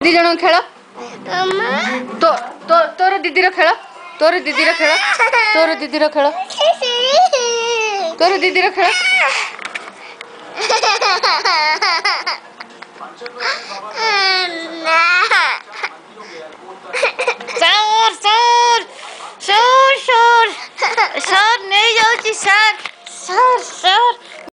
दी जन खेल तो तो तोर दीदी खेल तोर दीदी खेल तोर दीदी खेल तोर दीदी खेल sir sir sir sir sir नहीं जाऊँ सर सर सर